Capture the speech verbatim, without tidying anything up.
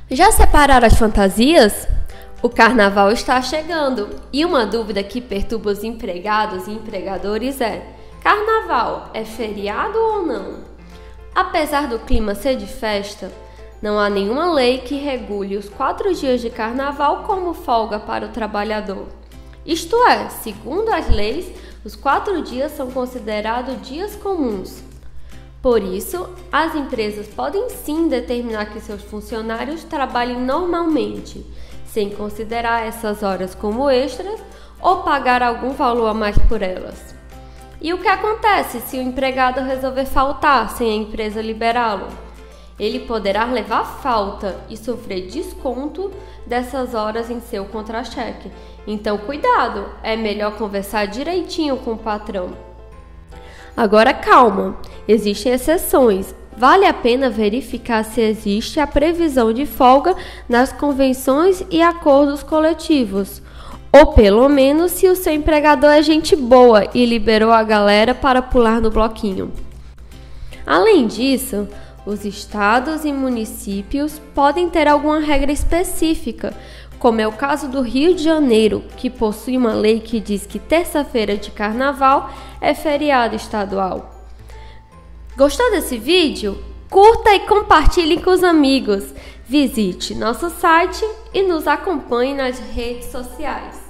Já separaram as fantasias? O carnaval está chegando e uma dúvida que perturba os empregados e empregadores é: carnaval é feriado ou não? Apesar do clima ser de festa, não há nenhuma lei que regule os quatro dias de carnaval como folga para o trabalhador. Isto é, segundo as leis, os quatro dias são considerados dias comuns. Por isso, as empresas podem sim determinar que seus funcionários trabalhem normalmente, sem considerar essas horas como extras ou pagar algum valor a mais por elas. E o que acontece se o empregado resolver faltar sem a empresa liberá-lo? Ele poderá levar falta e sofrer desconto dessas horas em seu contra-cheque. Então, cuidado, é melhor conversar direitinho com o patrão. Agora calma, existem exceções. Vale a pena verificar se existe a previsão de folga nas convenções e acordos coletivos, ou pelo menos se o seu empregador é gente boa e liberou a galera para pular no bloquinho. Além disso, os estados e municípios podem ter alguma regra específica, como é o caso do Rio de Janeiro, que possui uma lei que diz que terça-feira de carnaval é feriado estadual. Gostou desse vídeo? Curta e compartilhe com os amigos. Visite nosso site e nos acompanhe nas redes sociais.